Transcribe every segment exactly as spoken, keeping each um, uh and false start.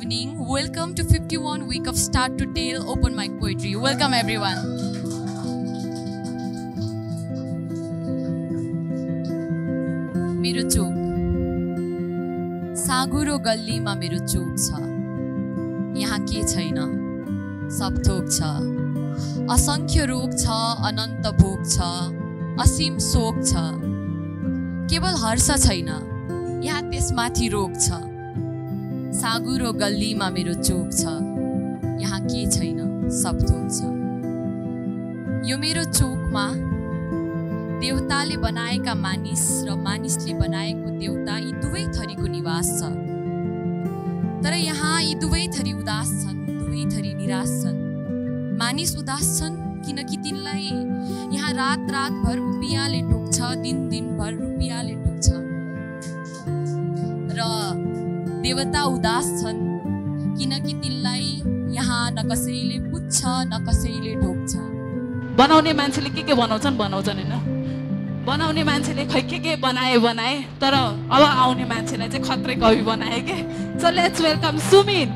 evening. Welcome to fifty-one week of Start to Tale Open Mic Poetry. Welcome everyone. मेरो चोक सागुरो गल्लीमा मेरो चोक छ। यहाँ के छैन सब थोक छ। असंख्य रोग छ, अनन्त भोग छ, असीम शोक छ। केवल हर्ष छैन, यहाँ त्यसमाथि रोग छ। सागुरो गल्लीमा मेरो चोक छ। यहाँ के छैन सब थोक छ। यो मेरो चोकमा देवताले बनाएका मानिस र मानिसले बनाएको देवता यी दुवै थरीको निवास छ। तर यहाँ यी दुवै थरी उदास छन्, दुवै थरी निराश छन्। मानिस उदास छन् किनकि तिनलाई यहाँ रात रातभर रुपियाँले टोक्छ, दिन दिनभर रुपियाँले टोक्छ। र देवता उदास छन् किनकि तिनलाई यहाँ न कसैले पुज्छ न कसैले ढोक्छ। बनाउने मान्छेले के के बनाउँछन् बनाउँछन् हैन, बनाउने मान्छेले खै के के बनाए बनाए, तर अब आउने मान्छेलाई चाहिँ खत्रै कवि बनाए के। So let's welcome Sumit.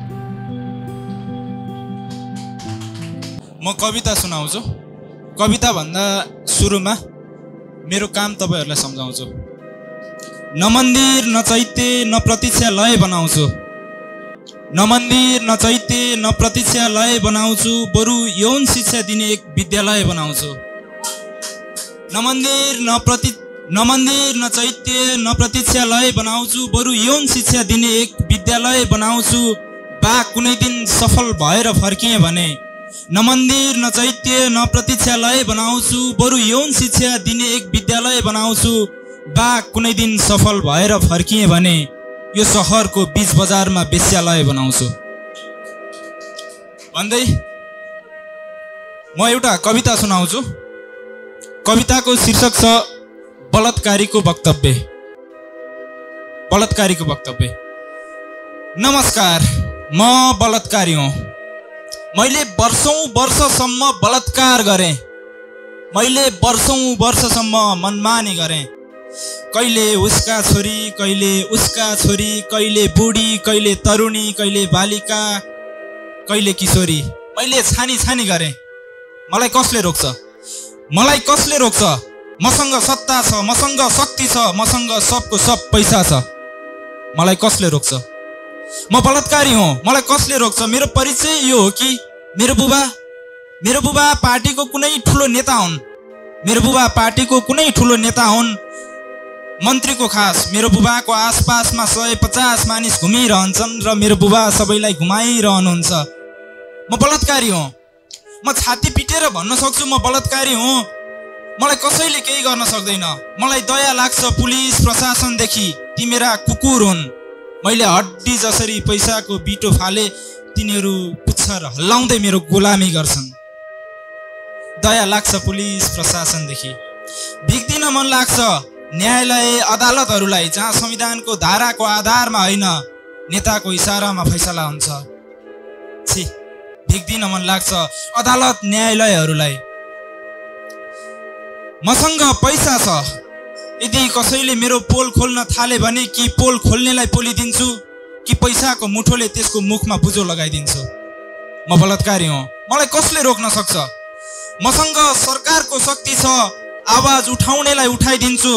म कविता सुनाउँछु। कविता भन्दा सुरुमा मेरो काम तपाईहरुलाई सम्झाउँछु। न मन्दिर न चैत्य न प्रतीक्षालय बनाउँछु। न मन्दिर न चैत्य न प्रतीक्षालय बनाउँछु, बरु यौन शिक्षा दिने एक विद्यालय बनाउँछु। न मन्दिर न प्रति न मन्दिर न चैत्य न प्रतीक्षालय बनाउँछु, बरु यौन शिक्षा दिने एक विद्यालय बनाउँछु। बा कुनै दिन सफल भएर फर्किए भने न मन्दिर न चैत्य न प्रतीक्षालय बनाउँछु, बरु यौन शिक्षा दिने एक विद्यालय बनाउँछु। बा कुनै दिन सफल भएर फर्किए भने यो शहरको बीच बजारमा वेश्यालय बनाउँछु भन्दै म एउटा कविता सुनाउँछु। कविताको शीर्षक छ बलात्कारीको वक्तव्य। बलात्कारीको वक्तव्य। नमस्कार, म बलात्कारी हुँ। मैले वर्षौं वर्षसम्म बलात्कार गरेँ। मैले वर्षौं वर्षसम्म मनमानी गरेँ। कहिले उसका छोरी, कहिले उसका छोरी, कहिले बुढी, कहिले तरुणी, कहिले बालिका, कहिले किशोरी। मैले छानी छानी गरेँ। मलाई कसले रोक्छ? मलाई कसले रोक्छ? मसँग सत्ता छ, मसँग शक्ति छ, मसँग सबको सब पैसा छ। मलाई कसले रोक्छ? म बलात्कारी हुँ। मलाई कसले रोक्छ? मेरो परिचय यो हो कि मेरो बुबा मेरो बुबा पार्टीको कुनै ठुलो नेता हुन्। मेरो बुबा पार्टीको कुनै ठुलो नेता हुन्, मन्त्रीको खास। मेरो बुबाको आसपासमा सय पचास मानिस घुमिरहन्छन् र मेरो बुबा सबैलाई घुमाइरहनुहुन्छ। म बलात्कारी हुँ। म छाती पिटेर भन्न सक्छु म बलात्कारी हुँ। मलाई कसैले केही गर्न सक्दैन। मलाई दया लाग्छ पुलिस प्रशासनदेखि। ती मेरा कुकुर हुन्। मैले हड्डी जसरी पैसाको बिटो फाले, तिनीहरू पुच्छर हल्लाउँदै मेरो गुलामी गर्छन्। दया लाग्छ पुलिस प्रशासनदेखि। भिक्दिन मन लाग्छ न्यायालय अदालतहरूलाई, जहाँ संविधानको धाराको आधारमा होइन नेताको इसारामा फैसला हुन्छ। छी, भिक्दिन मन लाग्छ अदालत न्यायालयहरूलाई। मसँग पैसा छ। यदि कसैले मेरो पोल खोल्न थाले भने कि पोल खोल्नेलाई पोलिदिन्छु कि पैसाको मुठोले त्यसको मुखमा बुझो लगाइदिन्छु। म बलात्कारी हुँ। मलाई कसले रोक्न सक्छ? मसँग सरकारको शक्ति छ। आवाज उठाउनेलाई उठाइदिन्छु।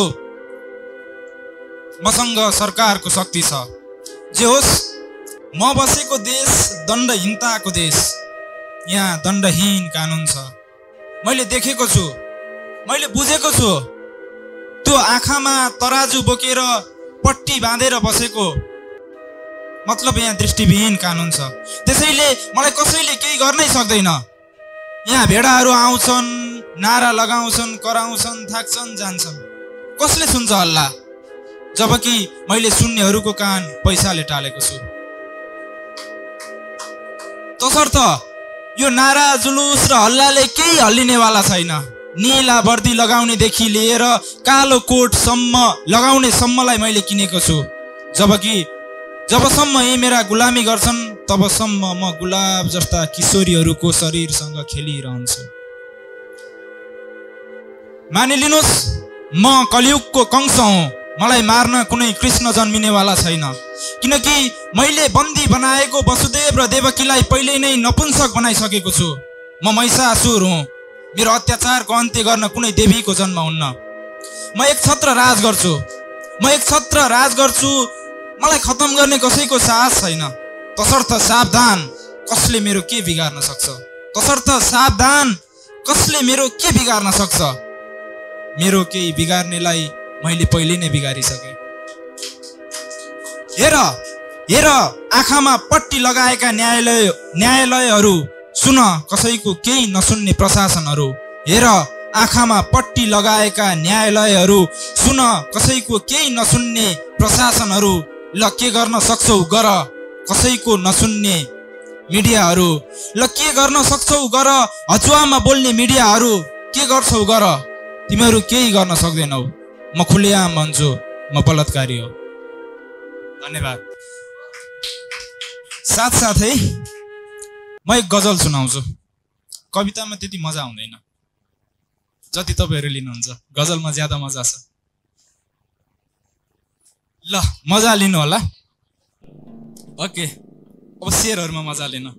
मसँग सरकारको शक्ति छ। जे होस्, म बसेको देश दण्डहीनताको देश। यहाँ दण्डहीन कानुन छ। मैले देखेको छु, मैले बुझेको छु। त्यो आँखामा तराजु बोकेर पट्टी बाँधेर बसेको मतलब यहाँ दृष्टिविहीन कानुन छ। त्यसैले मलाई कसैले केही गर्नै सक्दैन। यहाँ भेडाहरू आउँछन्, नारा लगाउँछन्, कराउँछन्, थाक्छन्, जान्छन्। कसले सुन्छ हल्ला? जबकि मैले सुन्नेहरूको कान पैसाले टालेको छु। तसर्थ यो नारा, जुलुस र हल्लाले केही हल्लिनेवाला छैन। नीला वर्दी लगाउनेदेखि लिएर कालो कोटसम्म लगाउने सम्मलाई मैले किनेको छु। जबकि जबसम्म यी मेरा गुलामी गर्छन्, तबसम्म म गुलाब जस्ता किशोरीहरूको शरीरसँग खेलिरहन्छु। मानिलिनुहोस्, म कलियुगको कंस हुँ। मलाई मार्न कुनै कृष्ण जन्मिनेवाला छैन। किनकि मैले बन्दी बनाएको वसुदेव र देवकीलाई पहिले नै नपुंसक बनाइसकेको छु। म महिषासुर हुँ। मेरो अत्याचारको अन्त्य गर्न कुनै देवीको जन्म हुन्न। म एक छत्र राज गर्छु। म एक छत्र राज गर्छु। मलाई खत्तम गर्ने कसैको साहस छैन। तसर्थ सावधान, कसले मेरो के बिगार्न सक्छ? तसर्थ सावधान, कसले मेरो के बिगार्न सक्छ? मेरो केही बिगार्नेलाई मैले पहिले नै बिगारिसके। हेर हेर आँखामा पट्टी लगाएका न्यायालय न्यायालयहरू, सुन कसैको केही नसुन्ने प्रशासनहरू। हेर आँखामा पट्टी लगाएका न्यायालयहरू, सुन कसैको केही नसुन्ने प्रशासनहरू। ल के गर्न सक्छौ गर, कसैको नसुन्ने मिडियाहरू। ल के गर्न सक्छौ गर, हचुवामा बोल्ने मिडियाहरू। के गर्छौ गर, तिमीहरू केही गर्न सक्दैनौ। म खुलेआम भन्छु, म बलात्कारी हो। धन्यवाद। साथसाथै म एक गजल सुनाउँछु। कवितामा त्यति मजा आउँदैन जति तपाईहरु लिनुहुन्छ। गजलमा ज्यादा मजा छ। ल मजा लिनु होला। ओके, अब शेरहरुमा मजा लिनु।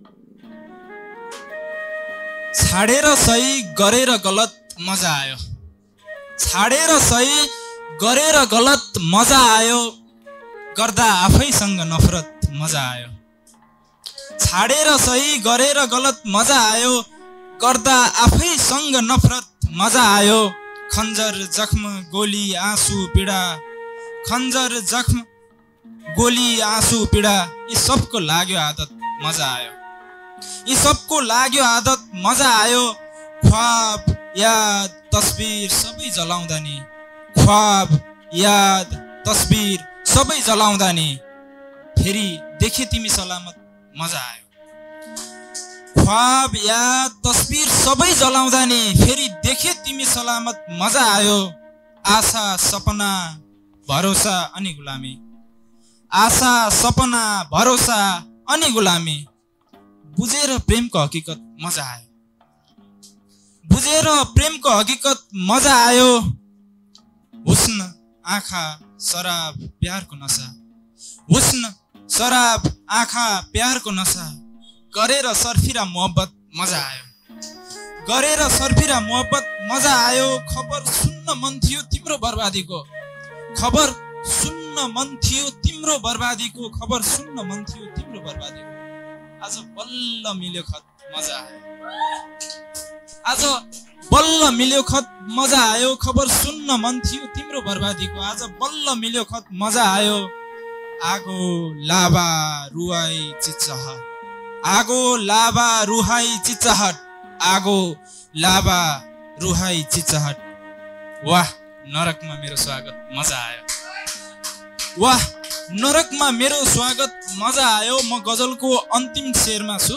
छाडेर सही गरेर गलत मजा आयो। छाडेर सही गरेर गलत मजा आयो। गर्दा आफैसँग नफरत मजा आयो। छाडेर सही गरेर गलत मजा आयो। गर्दा आफैसँग नफरत मजा आयो। खन्जर जख्म गोली आँसु पीडा, खन्जर जख्म गोली आँसु पीडा, यी सबको लाग्यो आदत मजा आयो। यी सबको लाग्यो आदत मजा आयो। ख्वाब याद तस्बिर सबै जलाउँदा नि, ख्वाब याद तस्बिर सबै जलाउँदा नि, फेरि देखे तिमी सलामत मजा आयो। ख्वाब याद तस्बिर सबै जलाउँदा नि, फेरि देखे तिमी सलामत मजा आयो। आशा सपना भरोसा अनि गुलामी, आशा सपना भरोसा अनि गुलामी, बुझेर प्रेमको हकीकत मजा आयो। बुझेर प्रेमको हकीकत मजा आयो। हुस्न आँखा शराब प्यारको नशा, हुस्न शराब आँखा प्यारको नशा, गरेर सर्फिरा मोहब्बत मजा आयो। गरेर सर्फिरा मोहब्बत मजा आयो। खबर सुन्न मन थियो तिम्रो बर्बादीको, खबर सुन्न मन थियो तिम्रो बर्बादीको, खबर सुन्न मन थियो तिम्रो बर्बादीको। आज बल्ल मिल्यो खत मजा आयो। आज बल्ल मिल्यो खत मजा आयो। खबर सुन्न मन थियो तिम्रो बर्बादीको, आज बल्ल मिल्यो खत मजा आयो। आगो लाभा रुहाई चिच्चाहट, आगो लाभा रुहाई चिच्चाहट, आगो लाभा रुहाई चिच्चाहट। वाह नरकमा मेरो स्वागत मजा आयो। वाह नरकमा मेरो स्वागत मजा आयो। म गजलको अन्तिम शेरमा छु,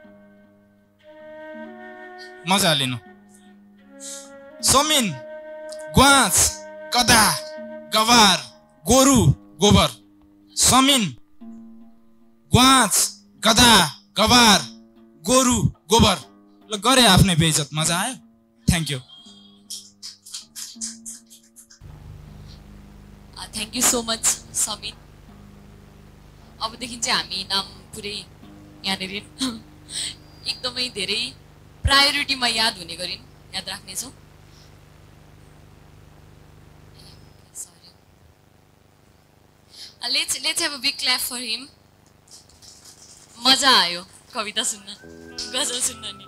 मजा लिनु। समिन ग्वाँच गधा गवार गोरु गोबर, समिन ग्वाँच गधा गवार गोरु गोबर। ल गरे आफ्नै बेइज्जत मजा आयो। Thank you. Thank you so much Samin. अबदेखि चाहिँ हामी नाम पुरै यहाँनिर एकदमै धेरै प्रायोरिटीमा याद हुने गरी याद राख्नेछौँ। Let's let's have a big clap for him. मजा आयो कविता सुन्न, गजल सुन्न नि।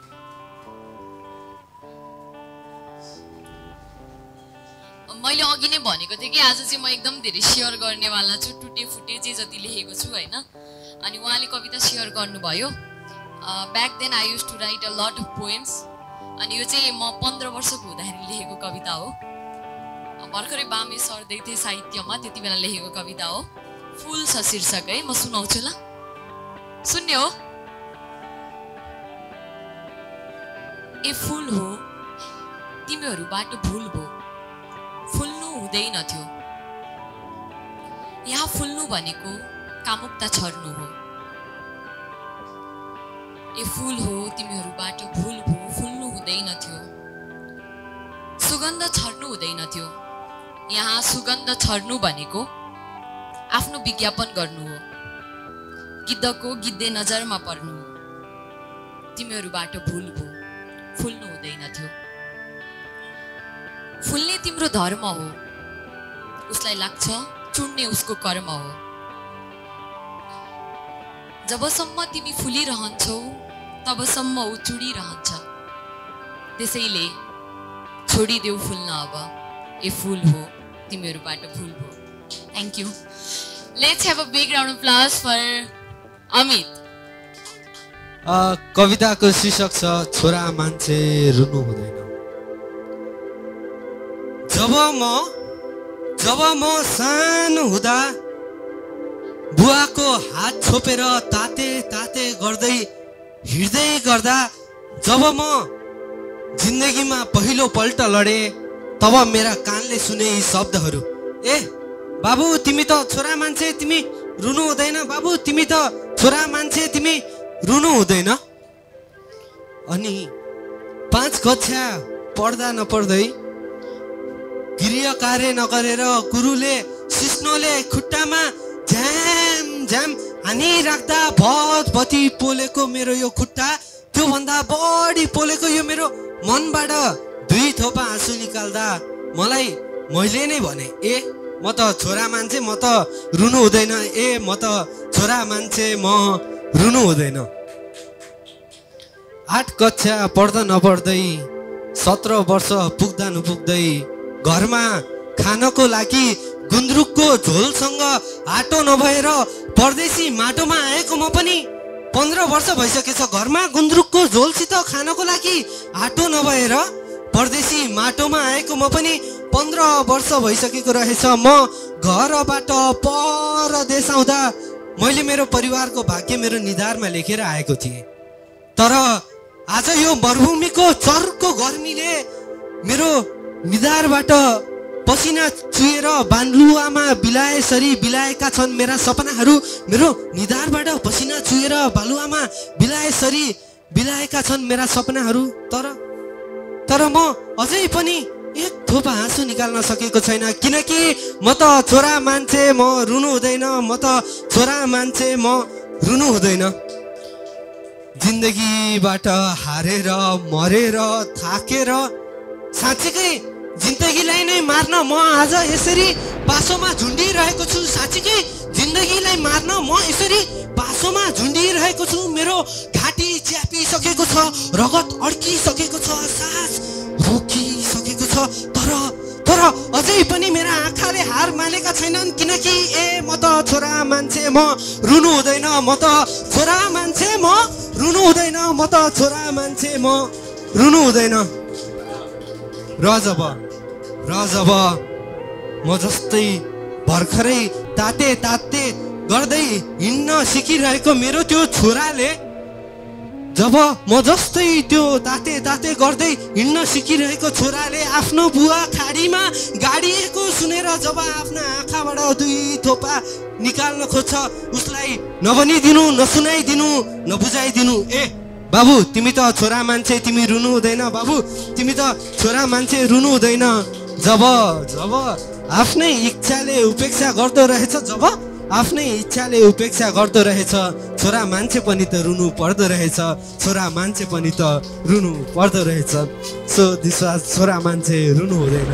मैले अघि नै भनेको थिएँ कि आज चाहिँ म एकदम धेरै सेयर गर्नेवाला छु, टुटे फुटे जे जति लेखेको छु हैन। अनि उहाँले कविता सेयर गर्नुभयो। Back then I used to write a lot of poems. अनि यो चाहिँ म पन्ध्र वर्षको हुँदाखेरि लेखेको कविता हो। भर्खरै बामे सर्दै थिएँ साहित्यमा, त्यति बेला लेखेको कविता हो। फुल छ शीर्षक है, म सुनाउँछु ल, सुन्ने हो। ए फुल हो तिमीहरूबाट भुल भो, फुल्नु हुँदैन थियो। यहाँ फुल्नु भनेको कामुकता छर्नु हो। ए फुल हो तिमीहरूबाट भुल भो, फुल्नु हुँदैन थियो। सुगन्ध छर्नु हुँदैन थियो। यहाँ सुगन्ध छर्नु भनेको आफ्नो विज्ञापन गर्नु हो, गिद्धको गिद्धे नजरमा पर्नु हो। तिमीहरूबाट भुल भयो, फुल्नु हुँदैन थियो। फुल्ने तिम्रो धर्म हो, उसलाई लाग्छ चुड्ने उसको कर्म हो। जबसम्म तिमी फुलिरहन्छौ तबसम्म ऊ चुडिरहन्छ। त्यसैले छोडिदेऊ फुल्न अब, ए फुल हो तिमीहरूबाट भुल भयो। Thank you. Let's have a big round of applause for Amit. कविताको शीर्षक छ छोरा मान्छे रुनु हुँदैन। जब म जब म सानो हुँदा बुवाको हात छोपेर ताते ताते गर्दै हिँड्दै गर्दा जब म जिन्दगीमा पहिलो पल्ट लडे तब मेरा कानले सुने यी शब्दहरू, ए बाबु तिमी त छोरा मान्छे तिमी रुनु हुँदैन, बाबु तिमी त छोरा मान्छे तिमी रुनु हुँदैन। अनि पाँच कक्षा पढ्दा नपढ्दै गृह कार्य नगरेर गुरुले सिस्नोले खुट्टामा झ्याम झ्याम हानिराख्दा भतभती पोलेको मेरो यो खुट्टा त्योभन्दा बढी पोलेको यो मेरो मनबाट दुई थोपा आँसु निकाल्दा मलाई मैले नै भने, ए म त छोरा मान्छे म त रुनु हुँदैन, ए म त छोरा मान्छे म रुनु हुँदैन। आठ कक्षा पढ्दा नपढ्दै सत्र वर्ष पुग्दा नपुग्दै घरमा खानको लागि गुन्द्रुकको झोलसँग आटो नभएर परदेशी माटोमा आएको म पनि पन्ध्र वर्ष भइसकेछ। घरमा गुन्द्रुकको झोलसित खानको लागि आटो नभएर परदेशी माटोमा आएको म पनि पन्ध्र वर्ष भइसकेको रहेछ। म घरबाट परदेश आउँदा मैले मेरो परिवारको भाग्य मेरो निधारमा लेखेर आएको थिएँ। तर आज यो मरुभूमिको चर्को गर्मीले मेरो निधारबाट पसिना चुहेर बालुवामा बिलाएसरी बिलाएका छन् मेरा सपनाहरू। मेरो निधारबाट पसिना चुहेर बालुवामा बिलाएसरी बिलाएका छन् मेरा सपनाहरू। तर तर म अझै पनि एक थोपा आँसु निकाल्न सकेको छैन, किनकि म त छोरा मान्छे म रुनु हुँदैन, म त छोरा मान्छे म रुनु हुँदैन। जिन्दगीबाट हारेर मरेर थाकेर साँच्चीकै जिन्दगीलाई नै मार्न म आज यसरी पासोमा झुन्डिरहेको छु। साँच्चीकै जिन्दगीलाई मार्न म यसरी पासोमा झुन्डिरहेको छु। मेरो घाँटी च्यापिसकेको छ, रगत अड्किसकेको छ, सास रोकिसकेको छ। तर तर अझै पनि मेरा आँखाले हार मानेका छैनन्, किनकि ए म त छोरा मान्छे म रुनु हुँदैन, म त छोरा मान्छे म रुनु हुँदैन, म त छोरा मान्छे म रुनु हुँदैन। र जब र जब म जस्तै भर्खरै ताते ताते गर्दै हिँड्न सिकिरहेको मेरो त्यो छोराले, जब म जस्तै त्यो ताते ताते गर्दै हिँड्न सिकिरहेको छोराले आफ्नो बुवा खाडीमा गाडिएको सुनेर जब आफ्ना आँखाबाट दुई थोपा निकाल्न खोज्छ, उसलाई नभनिदिनु, नसुनाइदिनु, नबुझाइदिनु, ए बाबु तिमी त छोरा मान्छे तिमी रुनु हुँदैन, बाबु तिमी त छोरा मान्छे रुनु हुँदैन। जब जब आफ्नै इच्छाले उपेक्षा गर्दो रहेछ, जब आफ्नै इच्छाले उपेक्षा गर्दो रहेछ, छोरा मान्छे पनि त रुनु पर्दो रहेछ, छोरा मान्छे पनि त रुनु पर्दो रहेछ। सो दिस वाज छोरा मान्छे रुनु हुँदैन।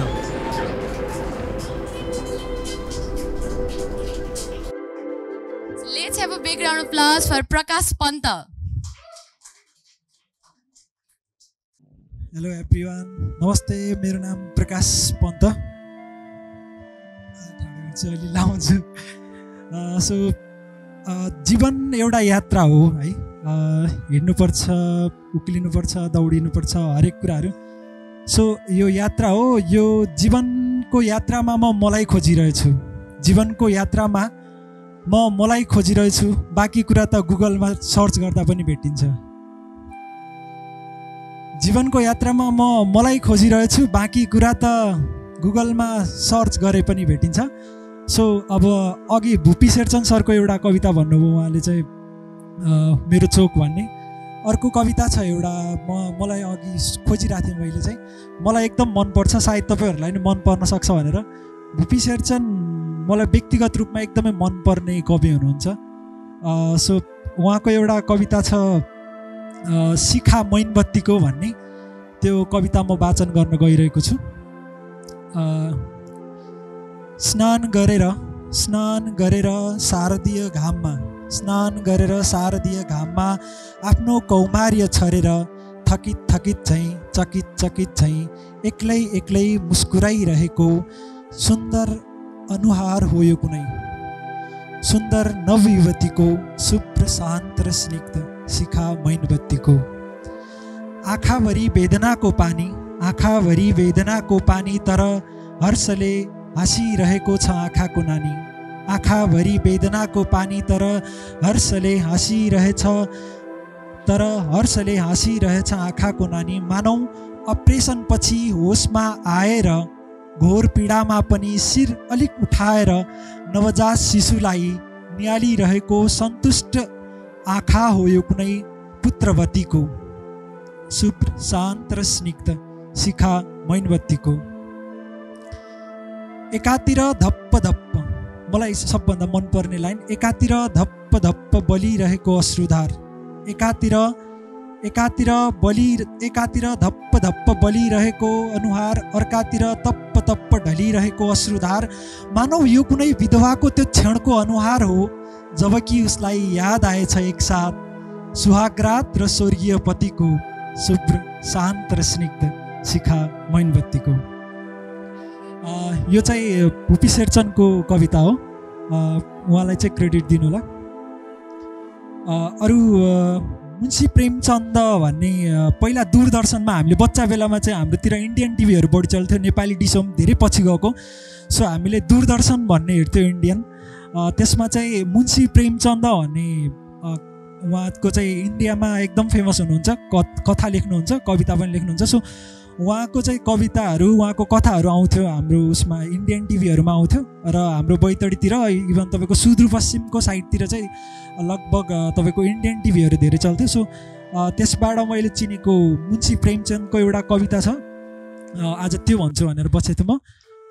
Let's have a big round of applause for Prakash Panta. Hello everyone, नमस्ते, मेरो नाम प्रकाश पन्त। अहिले लाउँछु। सो जीवन एउटा यात्रा हो है, हिँड्नुपर्छ, उक्लिनुपर्छ, दौडिनुपर्छ, हरेक कुराहरू। सो यो यात्रा हो, यो जीवनको यात्रामा म मलाई खोजिरहेछु, जीवनको यात्रामा म मलाई खोजिरहेछु। बाँकी कुरा त गुगलमा सर्च गर्दा पनि भेटिन्छ। जीवनको यात्रामा म मलाई खोजिरहेछु, बाँकी कुरा त गुगलमा सर्च गरे पनि भेटिन्छ। सो अब अघि भुपी शेरचन सरको एउटा कविता भन्नुभयो, उहाँले चाहिँ मेरो चोक भन्ने। अर्को कविता छ एउटा, म मलाई अघि खोजिरहेको थिएँ मैले चाहिँ, मलाई एकदम मनपर्छ, सायद तपाईँहरूलाई पनि मन पर्न सक्छ भनेर। भुपी शेरचन मलाई व्यक्तिगत रूपमा एकदमै मनपर्ने कवि हुनुहुन्छ। सो उहाँको एउटा कविता छ शिखा मैनबत्तीको भन्ने, त्यो कविता म वाचन गर्न गइरहेको छु। स्नान गरेर स्नान गरेर शारदीय घाममा स्नान गरेर शारदीय घाममा आफ्नो कौमार्य छरेर थकित थकित झैँ चकित चकित झैँ एक्लै एक्लै मुस्कुराइरहेको सुन्दर अनुहार हो यो कुनै सुन्दर नवयुवतीको शुभ्र शान्त र स्निग्ध शिखा मैनबत्तीको। आँखाभरि वेदनाको पानी आँखाभरि वेदनाको पानी तर हर्षले हाँसिरहेको छ आँखाको नानी। आँखाभरि वेदनाको पानी तर हर्षले हाँसिरहेछ तर हर्षले हाँसिरहेछ आँखाको नानी। मानौ अपरेसन पछि होसमा आएर घोर पीडामा पनि शिर अलिक उठाएर नवजात शिशुलाई निहालिरहेको सन्तुष्ट आँखा हो यो कुनै पुत्रवतीको शुभ्र शान्त र स्निग्ध शिखा मैनबत्तीको। एकातिर धप्प धप्प, मलाई सबभन्दा मनपर्ने लाइन, एकातिर धप्प धप्प बलिरहेको अश्रुधार एकातिर एकातिर बलि एकातिर धप्प धप्प बलिरहेको अनुहार, अर्कातिर तप्प तप्प ढलिरहेको अश्रुधार। मानौ यो कुनै विधवाको त्यो क्षणको अनुहार हो जबकि उसलाई याद आएछ एकसाथ सुहागरात र स्वर्गीय पतिको शुभ्र शान्त र स्निग्ध शिखा मैनबत्तीको। यो चाहिँ भुपी शेरचनको कविता हो, उहाँलाई चाहिँ क्रेडिट दिनु होला। अरू मुन्सी प्रेमचन्द भन्ने पहिला दूरदर्शनमा हामीले बच्चा बेलामा चाहिँ हाम्रोतिर इन्डियन टिभीहरू बढी चल्थ्यो, नेपाली डिसो धेरै पछि गएको। सो हामीले दूरदर्शन भन्ने हेर्थ्यौँ इन्डियन, त्यसमा चाहिँ मुन्सी प्रेमचन्द भन्ने उहाँको चाहिँ इन्डियामा एकदम फेमस हुनुहुन्छ, कथा लेख्नुहुन्छ, कविता पनि लेख्नुहुन्छ। सो उहाँको चाहिँ कविताहरू उहाँको कथाहरू आउँथ्यो हाम्रो उसमा इन्डियन टिभीहरूमा आउँथ्यो र हाम्रो बैतडीतिर इभन तपाईँको सुदूरपश्चिमको साइडतिर चाहिँ लगभग तपाईँको इन्डियन टिभीहरू धेरै चल्थ्यो। सो त्यसबाट मैले चिनेको मुन्सी प्रेमचन्दको एउटा कविता छ, आज त्यो भन्छु भनेर बसेको थिएँ म।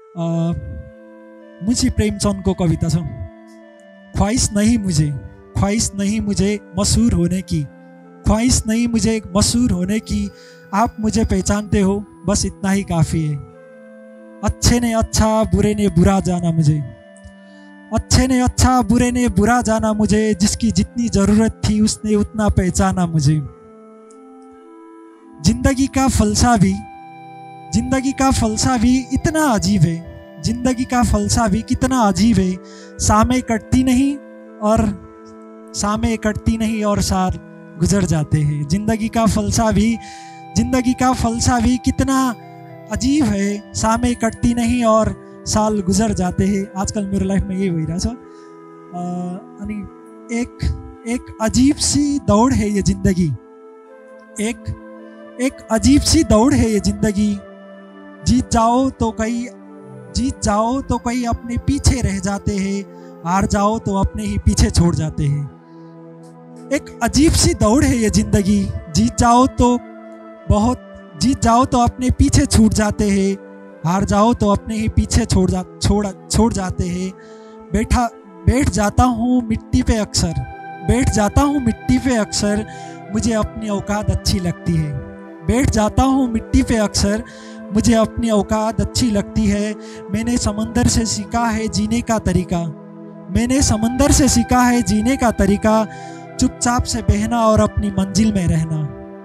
मुन्सी प्रेमचन्दको कविता छ, ख्वाइस नहीं मुझे ख्वाइस नहीं मुझे मशहूर होने की ख्वाइस नहीं मुझे मशहूर होने की आप मुझे पहचानते हो बस इतना ही काफ़ी है। अच्छे ने अच्छा बुरे ने बुरा जाना मुझे अच्छे ने अच्छा बुरे ने बुरा जाना मुझे जिसकी जितनी ज़रूरत थी उसने उतना पहचाना मुझे। जिंदगी का फलसा भी जिंदगी का फलसा भी इतना अजीब है जिंदगी का फलसा भी कितना अजीब है। सामें कटती नहीं और सामें कटती नहीं और साल गुजर जाते हैं। जिंदगी का फलसा भी जिंदगी का फलसा भी कितना अजीब है, सामें कटती नहीं और साल गुजर जाते हैं। आजकल मेरो लाइफमा यही भइरहेछ। अनि एक एक अजीब सी दौड़ है ये जिंदगी एक एक अजीब सी दौड़ है ये जिंदगी। जीत जाओ तो कई जीत जाओ तो कई अपने पीछे रह जाते हैं, हार जाओ तो अपने ही पीछे छोड़ जाते हैं। एक अजीब सी दौड़ है ये जिंदगी, जीत जाओ तो बहुत जीत जाओ तो अपने पीछे छूट जाते हैं, हार जाओ तो अपने ही पीछे छोड़ जा छोड़ छोड़ जाते हैं। बैठा बैठ जाता हूँ मिट्टी पे अक्सर बैठ जाता हूँ मिट्टी पे अक्सर मुझे अपनी औकात अच्छी लगती है। बैठ जाता हूँ मिट्टी पे अक्सर मुझे अपनी औकात अच्छी लगती है। मैंने समंदर से सीखा है जीने का तरीका मैंने समंदर से सीखा है जीने का तरीका। चुपचाप से बहना और अपनी मंजिल में रहना।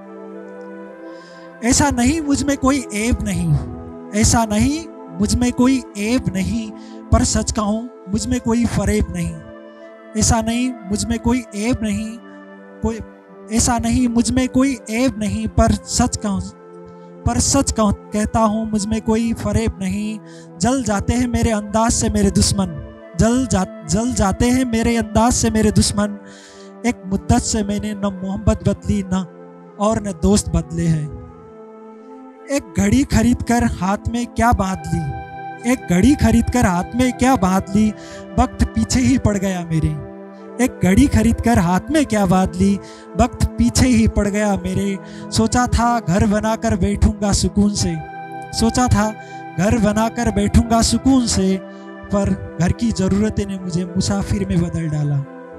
ऐसा नहीं मुझ में कोई ऐब नहीं ऐसा नहीं मुझ में कोई ऐब नहीं पर सच कहूँ मुझ में कोई फरेब नहीं। ऐसा नहीं मुझ में कोई ऐब नहीं कोई ऐसा नहीं मुझ में कोई ऐब नहीं पर सच कहूँ पर सच कहूँ कहता हूँ मुझ में कोई फरेब नहीं। जल जाते हैं मेरे अंदाज से मेरे दुश्मन जल जा जल जाते हैं मेरे अंदाज से मेरे दुश्मन। एक मुद्दत से मैंने न मोहब्बत बदली न और न दोस्त बदले हैं। एक घड़ी खरीद कर हाथ में क्या बांध ली एक घड़ी खरीद कर हाथ में क्या बांध ली वक्त पीछे ही पड़ गया मेरे। एक घड़ी खरीद कर हाथ में क्या बांध ली वक्त पीछे ही पड़ गया मेरे। सोचा था घर बनाकर बैठूंगा सुकून से सोचा था घर बनाकर बैठूंगा सुकून से पर घर की ज़रूरतें ने मुझे मुसाफिर में बदल डाला।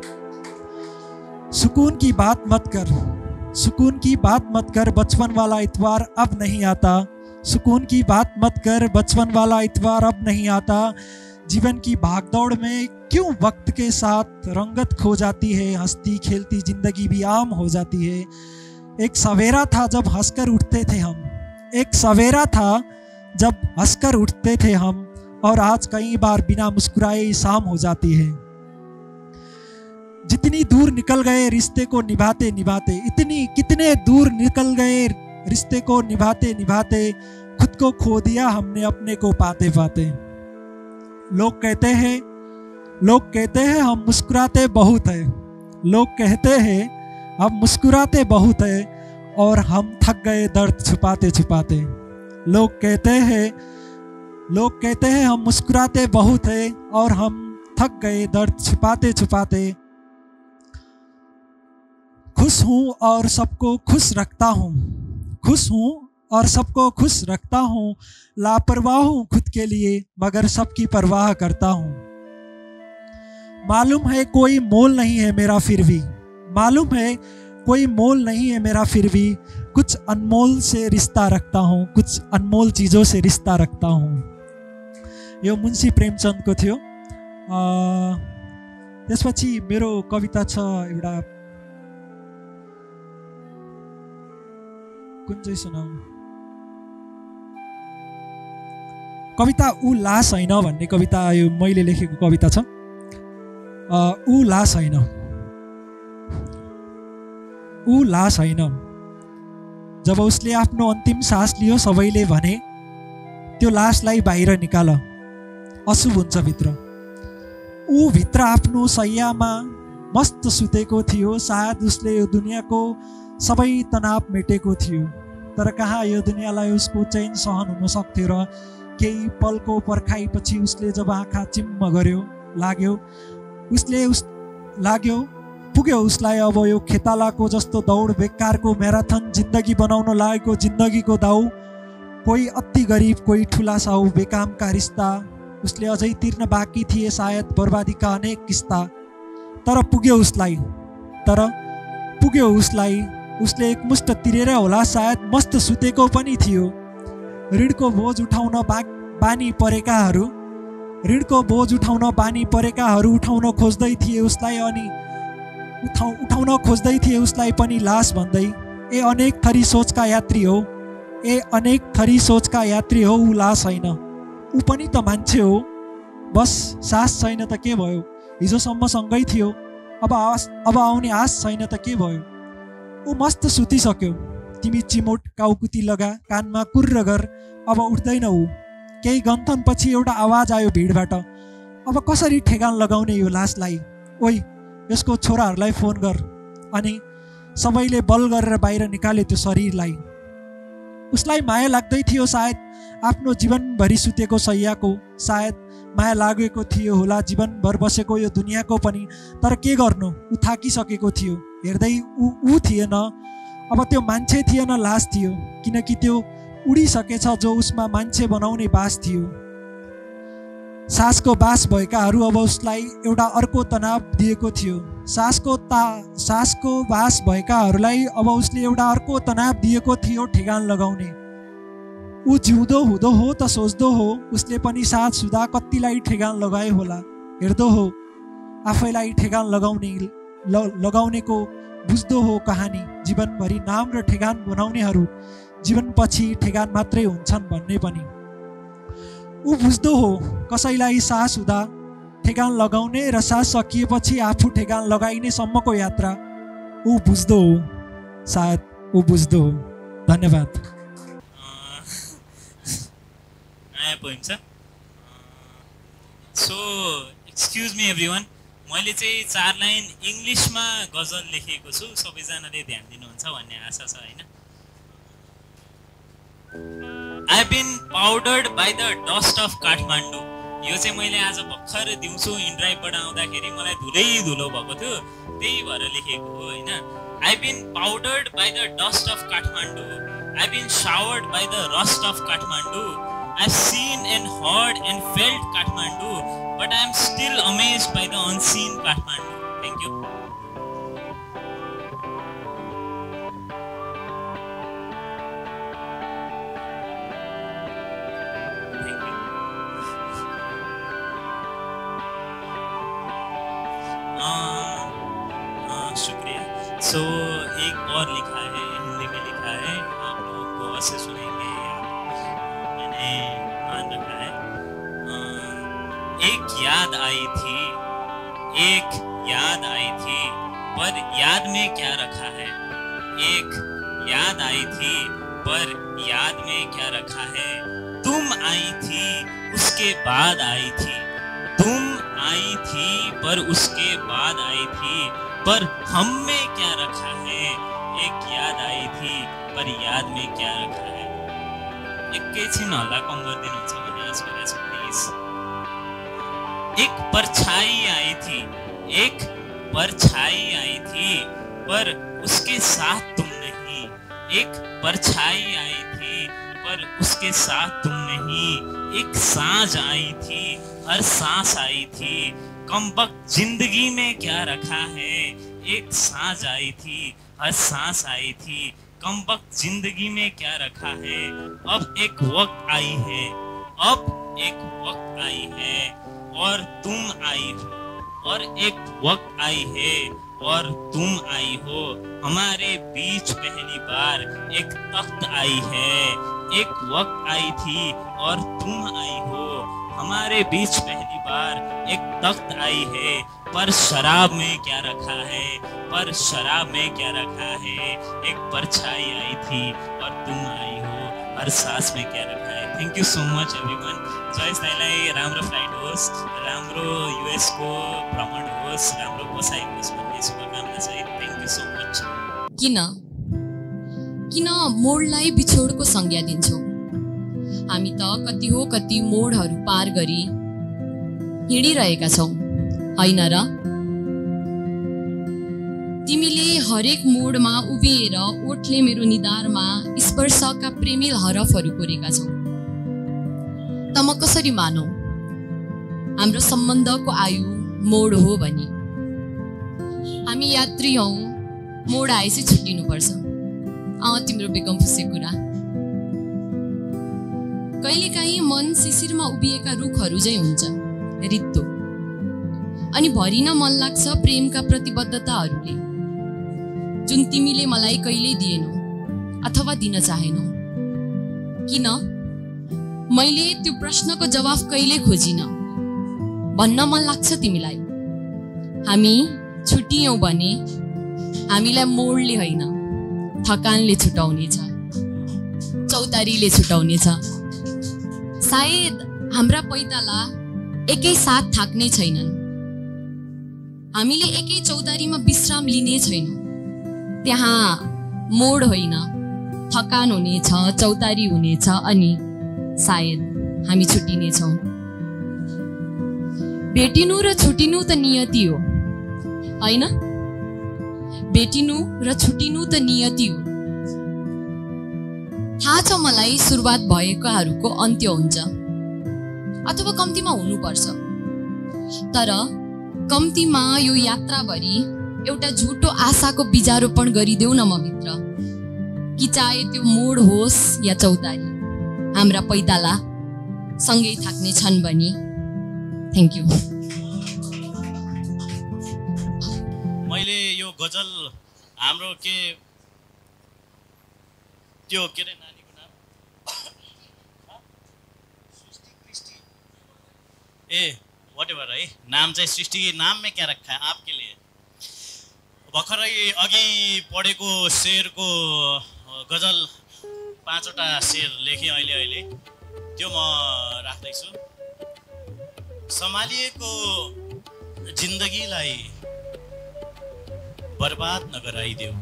सुकून की बात मत कर, सुकून की बात मत कर, बचपन वाला इतवार अब नहीं आता। सुकून की बात मत कर, बचपन वाला इतवार अब नहीं आता। जीवन की भागदौड़ में क्यों वक्त के साथ रंगत खो जाती है, हंसती खेलती जिंदगी भी आम हो जाती है। एक सवेरा था जब हंसकर उठते थे हम, एक सवेरा था जब हंसकर उठते थे हम, और आज कई बार बिना मुस्कुराए शाम हो जाती है। जितनी दूर निकल गए रिश्ते को निभाते निभाते, इतनी कितने दूर निकल गए रिश्ते को निभाते निभाते, खुद को खो दिया हमने अपने को पाते पाते। लोग कहते हैं लोग कहते हैं हम मुस्कुराते बहुत है, लोग कहते हैं हम मुस्कुराते बहुत है, और हम थक गए दर्द छुपाते छुपाते। लोग कहते हैं लोग कहते हैं हम मुस्कुराते बहुत है, और हम थक गए दर्द छुपाते छुपाते। खुश हूँ और सबको खुश रखता हूँ, खुश हूँ और सबको खुश रखता हूँ। लापरवाह हूँ खुद के लिए मगर सबकी परवाह करता हूँ। मालूम है कोई मोल नहीं है मेरा फिर भी, मालूम है कोई मोल नहीं है मेरा फिर भी, कुछ अनमोल से रिश्ता रखता हूँ, कुछ अनमोल चीज़ों से रिश्ता रखता हूँ। यो मुन्सी प्रेमचन्दको थियो। त्यसपछि मेरो कविता छ एउटा, कुन चाहिँ सुनाऊ? कविता ऊ लास हैन भन्ने कविता यो मैले लेखेको कविता छ। ऊ लास हैन, ऊ लास हैन। जब उसले आफ्नो अन्तिम सास लियो सबैले भने त्यो लासलाई बाहिर निकाल, अशुभ हुन्छ भित्र। ऊ भित्र आफ्नो सैयामा मस्त सुतेको थियो, सायद उसले यो दुनियाँको सबै तनाव मेटेको थियो। तर कहाँ यो दुनियाँलाई उसको चैन सहन हुन सक्थ्यो र केही पलको पर्खाइपछि उसले जब आँखा चिम्म गर्यो लाग्यो उसले उस लाग्यो पुग्यो उसलाई अब यो खेतालाको जस्तो दौड, बेकारको म्याराथन, जिन्दगी बनाउन लागेको जिन्दगीको दाउ। कोही अति गरिब कोही ठुला साउ, बेकामका रिस्ता उसले अझै तिर्न बाँकी थिए सायद बर्बादीका अनेक किस्ता। तर पुग्यो उसलाई, तर पुग्यो उसलाई, उसले एकमुष्ट तिरेर होला सायद मस्त सुतेको पनि थियो। ऋणको बोझ उठाउन बा बानी परेकाहरू ऋणको बोझ उठाउन बानी परेकाहरू उठाउन खोज्दै थिए उसलाई, अनि उठाउ उठाउन खोज्दै थिए उसलाई पनि लास भन्दै। ए अनेक थरी सोचका यात्री हो, ए अनेक थरी सोचका यात्री हो, ऊ लास होइन, ऊ पनि त मान्छे हो। बस सास छैन त के भयो, हिजोसम्म सँगै थियो, अब आस अब आउने आस छैन त के भयो। ऊ मस्त सुतिसक्यो, तिमी चिमोट काउकुती लगा, कानमा कुर्र गर, अब उठ्दैन ऊ। केही गन्थनपछि एउटा आवाज आयो भिडबाट, अब कसरी ठेगान लगाउने यो लासलाई, ओइ यसको छोराहरूलाई फोन गर। अनि सबैले बल गरेर बाहिर निकाले त्यो शरीरलाई। उसलाई माया लाग्दै थियो सायद आफ्नो जीवनभरि सुतेको सैयाको, सायद माया लागेको थियो होला जीवनभर बसेको यो दुनियाँको पनि। तर के गर्नु, ऊ थाकिसकेको थियो। हेर्दै ऊ ऊ थिएन, अब त्यो मान्छे थिएन, लास थियो, किनकि त्यो उडिसकेछ जो उसमा मान्छे बनाउने बास थियो। सासको बास भएकाहरू अब उसलाई एउटा अर्को तनाव दिएको थियो। सासको ता सासको बास भएकाहरूलाई अब उसले एउटा अर्को तनाव दिएको थियो ठेगान लगाउने। ऊ जिउँदो हुँदो हो त सोच्दो हो, उसले पनि साथ सुधा कतिलाई ठेगान लगाए होला। हेर्दो हो आफैलाई ठेगान लगाउने ल लगाउनेको बुझ्दो हो कहानी। जीवनभरि नाम र ठेगान बनाउनेहरू जीवनपछि ठेगान मात्रै हुन्छन् भन्ने पनि। ऊ बुझ्दो हो कसैलाई सास हुँदा ठेगान लगाउने र सास सकिएपछि आफू ठेगान लगाइने सम्मको यात्रा। ऊ बुझ्दो हो, सायद ऊ बुझ्दो हो। धन्यवाद। नयाँ पोइम छ। सो एक्सक्युज मी एभ्रिवान, मैले चाहिँ चार लाइन इङ्ग्लिसमा गजल लेखेको छु, सबैजनाले ध्यान दिनुहुन्छ भन्ने आशा छ होइन। I've been powdered by the dust of Kathmandu. यो चाहिँ मैले आज भर्खर दिउँसो इन्ड्राइभबाट आउँदाखेरि मलाई धुलै धुलो भएको थियो, त्यही भएर लेखेको हो होइन। I've been powdered by the dust of Kathmandu. I've been showered by the rust of Kathmandu. I've seen and heard and felt Kathmandu, but I am still amazed by the unseen Kathmandu. Thank you. शुक्रिया। So एक और लिखा है, हिंदी में लिखा है, आप लोग गौर से सुनेंगे, मैंने मान रखा है। आ, एक याद आई थी, एक याद आई थी, पर याद में क्या रखा है। एक याद आई थी, पर याद में क्या रखा है। तुम आई थी, उसके बाद आई थी, तुम आई थी, पर उसके बाद आई थी, पर हम में क्या रखा है। एक याद आई थी, पर याद में क्या रखा है। एकैछिन हल्ला कम गरिदिनुहुन्छ भने as well as please। एक परछाई आई थी, एक परछाई आई थी, पर उसके साथ तुम नहीं। एक परछाई आई थी, पर उसके साथ तुम नहीं। एक सांझ आई थी, हर सांस आई थी, कमबख्त जिंदगी में क्या रखा है। एक सांस आई थी, हर सांस आई थी, कमबख्त जिंदगी में क्या रखा है। अब एक वक्त आई है, अब एक वक्त आई है, और तुम आई हो। और एक वक्त आई है, और तुम आई हो। हमारे बीच पहली बार एक तख्त आई है। एक वक्त आई थी, और तुम आई हो। हमारे बीच पहली बार एक तख्त आई है, पर शराब में क्या रखा है। पर शराब में क्या रखा है। एक परछाई आई थी, और तुम आई हो। हर सांस में क्या रखा है। Thank you so much everyone. Jayas दाइलाई राम्रो फ्लाइट होस्, राम्रो युएस को भ्रमण होस्, राम्रो बसाइ होस् भन्ने शुभकामना छ। Thank you so much. किन किन मोडलाई बिछोडको संज्ञा दिन्छौँ। हामी त कति हो कति मोडहरू पार गरी हिँडिरहेका छौँ, होइन र। तिमीले हरेक मोडमा उभिएर ओठले मेरो निधारमा स्पर्शका प्रेमिल हरफहरू कोरेका छौ। त म कसरी मानौ हाम्रो सम्बन्धको आयु मोड हो भने। हामी यात्री हौ, मोड आएपछि छुट्टिनुपर्छ। अँ तिम्रो बेगम फुसे कुरा। कहिलेकाहीँ मन शिशिरमा उभिएका रुखहरू झैँ हुन्छ, रित्तो, अनि भरिन मन लाग्छ प्रेमका प्रतिबद्धताहरूले, जुन तिमीले मलाई कहिल्यै दिएनौ अथवा दिन चाहेनौ। किन मैले त्यो प्रश्नको जवाफ कहिल्यै खोजिन भन्न मन लाग्छ तिमीलाई। हामी छुट्टियौँ भने हामीलाई मोडले होइन, थकानले छुटाउनेछ, चौतारीले छुटाउनेछ। सायद हाम्रा पैताला एकै साथ थाक्ने छैनन्। हामीले एकै चौतारीमा विश्राम लिने छैनौँ। त्यहाँ मोड होइन, थकान हुनेछ, चौतारी हुनेछ, अनि सायद हामी छुट्टिनेछौँ। भेटिनु र छुट्टिनु त नियति हो, होइन? भेटिनु र छुट्टिनु त नियति हो। थाहा छ मलाई सुरुवात भएकाहरूको अन्त्य हुन्छ, अथवा कम्तीमा हुनुपर्छ। तर कम्तीमा यो यात्राभरि एउटा झुटो आशाको बिजारोपण गरिदेऊ न म भित्र, कि चाहे त्यो मोड होस् या चौतारी, हाम्रा पैताला सँगै थाक्ने छन् भनी। Thank you. मैले यो गजल हाम्रो के त्यो के रे नानीको नाम ए व्हाटएभर है, नाम चाहिँ सृष्टि। नाम में क्या रखा है आपके लिए। भर्खरै अघि पढेको शेरको गजल पाँचवटा शेर लेखेँ अहिले अहिले, त्यो म राख्दैछु। सम्हालिएको जिन्दगीलाई बर्बाद नगराइदेऊ।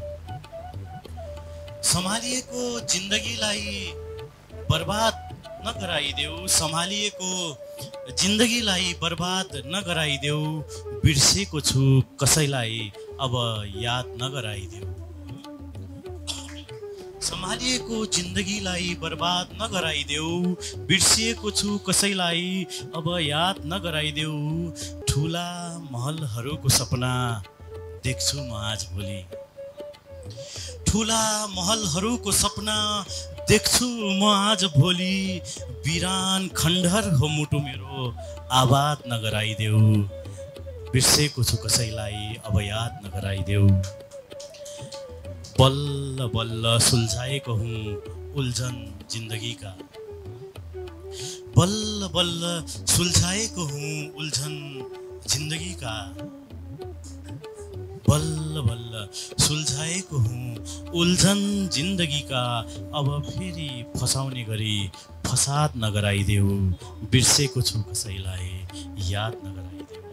सम्हालिएको जिन्दगीलाई बर्बाद नगराइदेऊ। सम्हालिएको जिन्दगीलाई बर्बाद नगराइदेऊ। बिर्सेको छु कसैलाई अब याद नगराइदेऊ। सम्हालिएको जिन्दगीलाई बर्बाद नगराइदेऊ, बिर्सिएको छु कसैलाई अब याद नगराइदेऊ। ठुला महलहरूको सपना देख्छु म आज भोलि, ठुला महलहरूको सपना देख्छु म आज भोलि। बिरान खण्डहर हो मुटु मेरो, आबाद नगराइदेऊ, बिर्सेको छु कसैलाई अब याद नगराइदेऊ। बल्ल बल्ल सुल्झाएको हुँ उल्झन जिन्दगीका, बल्ल बल्ल सुल्झाएको हुँ उल्झन जिन्दगीका, बल्ल बल्ल सुल्झाएको हुँ उल्झन जिन्दगीका। अब फेरि फसाउने गरी फसाद नगराइदेऊ, बिर्सेको छु कसैलाई याद नगराइदेऊ।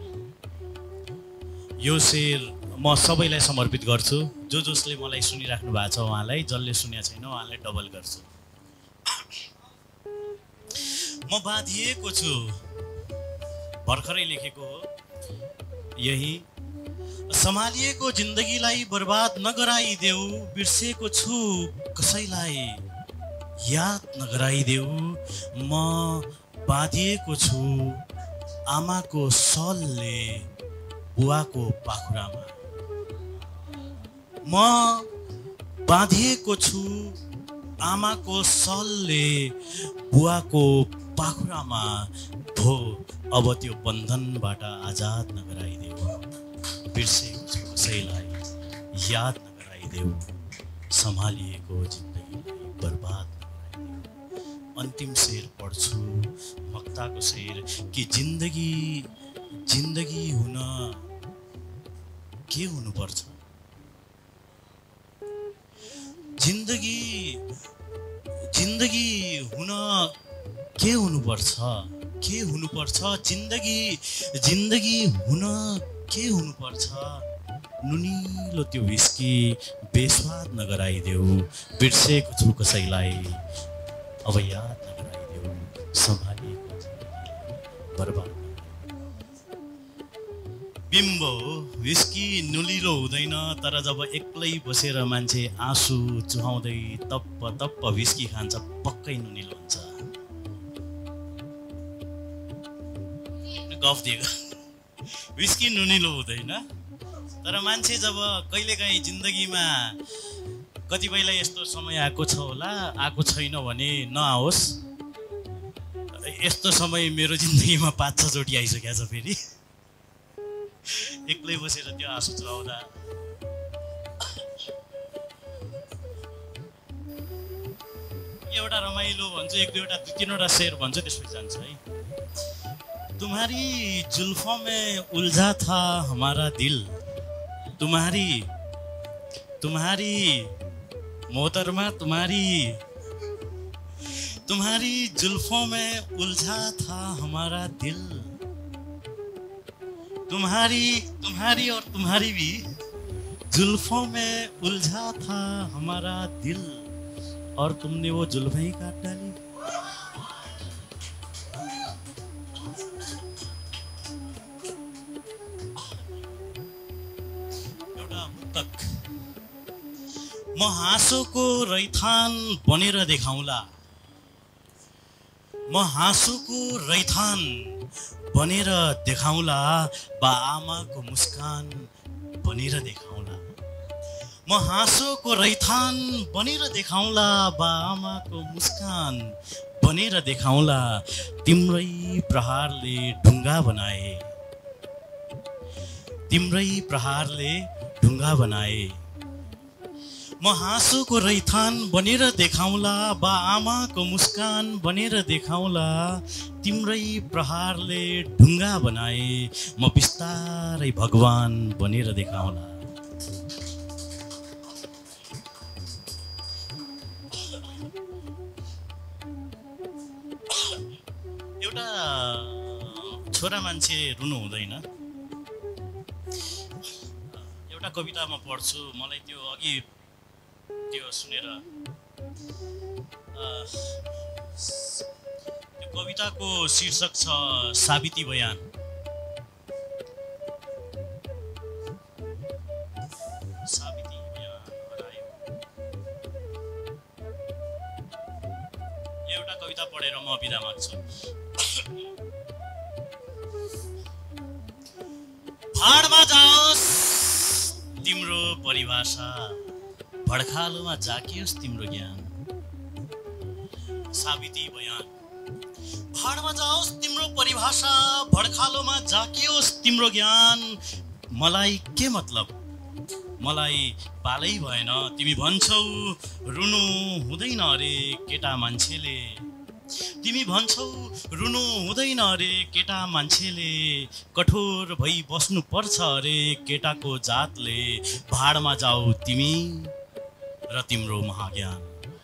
यो शेर म सबैलाई समर्पित गर्छु, जो जसले मलाई सुनिराख्नु भएको छ उहाँलाई, जसले सुनेको छैन उहाँलाई डबल गर्छु। म बाँधिएको छु, भर्खरै लेखेको हो यही। सम्हालिएको जिन्दगीलाई बर्बाद नगराइदेऊ, बिर्सेको छु कसैलाई याद नगराइदेऊ। म बाँधिएको छु आमाको सलले बुवाको पाखुरामा, म बाँधिएको छु आमाको सलले बुवाको पाखुरामा। भो अब त्यो बन्धनबाट आजाद नगराइदेऊ, बिर्सेको छु कसैलाई याद नगराइदेऊ। सम्हालिएको जिन्दगीलाई बर्बाद नगराइदेऊ। अन्तिम शेर पढ्छु मक्ताको शेर कि जिन्दगी जिन्दगी हुन के हुनुपर्छ, जिन्दगी जिन्दगी हुन के हुनुपर्छ, के हुनुपर्छ, जिन्दगी जिन्दगी हुन के हुनुपर्छ। नुनिलो त्यो विस्की बेस्वाद नगराइदेऊ, बिर्सेको छु कसैलाई अब याद नगराइदेऊ। सम्हालिएको बर्बाद बिम्ब हो विस्की नुलिलो हुँदैन, तर जब एक्लै बसेर मान्छे आँसु चुहाउँदै तप्प तप्प विस्की खान्छ पक्कै नुनिलो हुन्छ। गफ दिएको, विस्की नुनिलो हुँदैन, तर मान्छे जब कहिलेकाहीँ जिन्दगीमा कतिपयलाई यस्तो समय आएको छ होला, आएको छैन भने नआओस्। यस्तो समय मेरो जिन्दगीमा पाँच छ चोटि आइसकेको छ। फेरि एक्लै बसेर त्यो आँसु चुहाउँदा एउटा रमाइलो भन्छु, एक दुईवटा दुई तिनवटा शेर भन्छु, त्यसपछि जान्छ है। तुम्हारी जुल्फों में उलझा था हमारा दिल, तुम्हारी तुम्हारी मोहतरमा तुम्हारी तुम्हारी जुल्फों में उलझा था हमारा दिल, तुम्हारी तुम्हारी और तुम्हारी भी जुल्फों में उलझा था हमारा दिल, और तुमने वो जुल्फें ही काट डाली। एउटा मुक्तक। म हाँसोको रैथान बनेर देखाउँला, म हाँसोको रैथान बनेर देखाउँला, बा आमाको मुस्कान बनेर देखाउँला। म हाँसोको रैथान बनेर देखाउँला, बा आमाको मुस्कान बनेर देखाउँला। तिम्रै प्रहारले ढुङ्गा बनाए, तिम्रै प्रहारले ढुङ्गा बनाए। म हाँसोको रैथान बनेर देखाउँला, बा आमाको मुस्कान बनेर देखाउँला। तिम्रै प्रहारले ढुङ्गा बनाए, म बिस्तारै भगवान बनेर देखाउँला। एउटा छोरा मान्छे रुनु हुँदैन। एउटा कविता म पढ्छु, मलाई त्यो अघि त्यो सुनेर त्यो कविताको शीर्षक छ साबिती बयान। साबिती बयान हरायो, एउटा कविता पढेर म बिदा माग्छु। भाडमा जाओस् तिम्रो परिभाषा, भड्खालोमा जाकियोस् तिम्रो ज्ञान। साबिती बयान। भाडमा जाओस् तिम्रो परिभाषा, भड्खालोमा जाकियोस् तिम्रो ज्ञान। मलाई के मतलब, मलाई पालै भएन। तिमी भन्छौ रुनु हुँदैन अरे केटा मान्छेले, तिमी भन्छौ रुनु हुँदैन अरे केटा मान्छेले, कठोर भई बस्नु पर्छ अरे केटाको जातले। भाडमा जाऊ तिमी र तिम्रो महाज्ञान।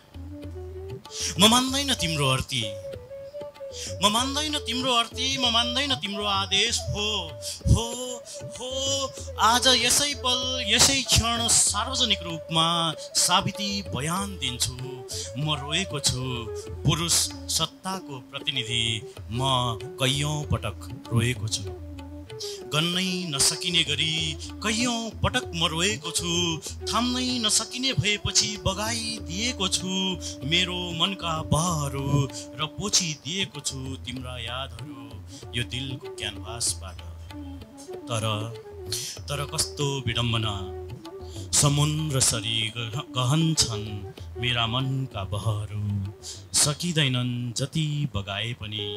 म मान्दैन तिम्रो अर्ती, म मान्दैन तिम्रो अर्ती, म मान्दैन तिम्रो आदेश। हो हो हो आज यसै पल यसै क्षण सार्वजनिक रूपमा साबिती बयान दिन्छु। म रोएको छु पुरुष सत्ताको प्रतिनिधि, म कैयौँ पटक रोएको छु। गन्नै नसकिने गरी कैयौँ पटक म रोएको छु। थाम्नै नसकिने भएपछि बगाइदिएको छु मेरो मनका बहहरू र पोछिदिएको छु तिम्रा यादहरू यो दिलको क्यानभासबाट। तर तर कस्तो विडम्बना, समुद्र सरी गहन छन् मेरा मनका बहहरू, सकिँदैनन् जति बगाए पनि।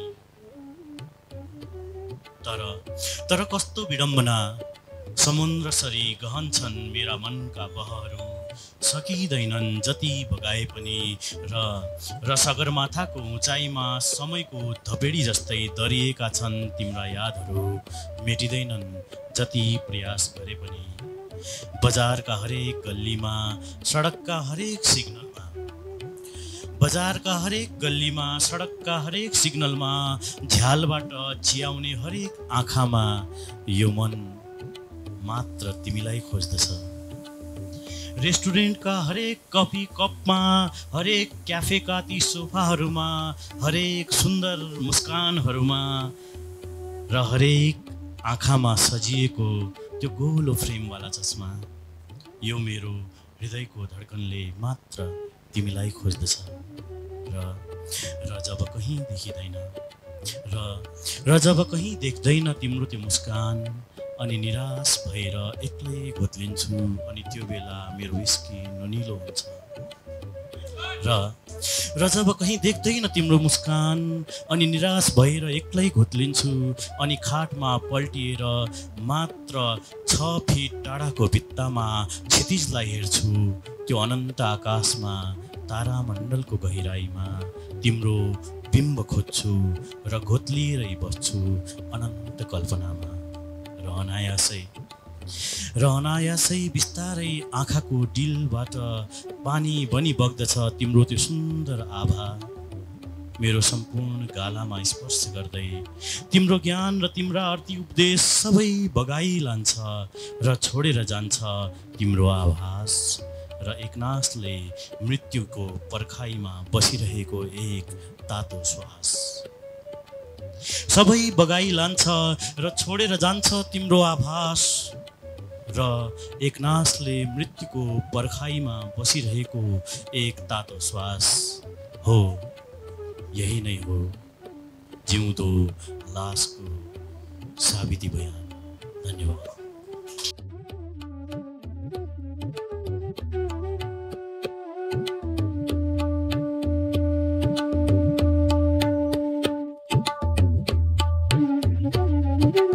तर तर कस्तो विडम्बना, समुद्र सरी गहन छन् मेरा मनका बहहरू, सकिँदैनन् जति बगाए पनि। र र सगरमाथाको उचाइमा समयको धपेडी जस्तै दरिएका छन् तिम्रा यादहरू, मेटिँदैनन् जति प्रयास गरे पनि। बजारका हरेक गल्लीमा, सडकका हरेक सिग्नलमा, बजारका हरेक गल्लीमा, सडकका हरेक सिग्नलमा, झ्यालबाट चियाउने हरेक आँखामा यो मन मात्र तिमीलाई खोज्दछ। रेस्टुरेन्टका हरेक कफी कपमा, हरेक क्याफेका ती सोफाहरूमा, हरेक सुन्दर मुस्कानहरूमा र हरेक आँखामा सजिएको त्यो गोलो फ्रेमवाला चस्मा, यो मेरो हृदयको धड्कनले मात्र तिमीलाई खोज्दछ। र र जब कहीँ देखिँदैन, र र जब कहीँ देख्दैन तिम्रो त्यो मुस्कान, अनि निराश भएर एक्लै घोत्लिन्छु, अनि त्यो बेला मेरो विस्की नुनिलो हुन्छ। र र जब कहीँ देख्दैन तिम्रो मुस्कान, अनि निराश भएर एक्लै घोत्लिन्छु, अनि खाटमा पल्टिएर मात्र छ फिट टाढाको भित्तामा क्षितिजलाई हेर्छु, त्यो अनन्त आकाशमा तारामण्डलको गहिराईमा तिम्रो बिम्ब खोज्छु र घोत्लिएरै बस्छु अनन्त कल्पनामा। र अनायासै र अनायासै बिस्तारै आँखाको डिलबाट पानी बनी बग्दछ तिम्रो त्यो सुन्दर आभा, मेरो सम्पूर्ण गालामा स्पर्श गर्दै तिम्रो ज्ञान र तिम्रा अर्थी उपदेश सबै बगाई लान्छ र छोडेर जान्छ तिम्रो आभास। र एकनासले मृत्युको पर्खाइमा बसिरहेको एक तातो श्वास, सबै बगाई लान्छ र छोडेर जान्छ तिम्रो आभास। र एकनासले मृत्युको पर्खाइमा बसिरहेको एक तातो श्वास। हो यही नै हो जिउँदो लासको साबिती बयान। धन्यवाद। Thank you.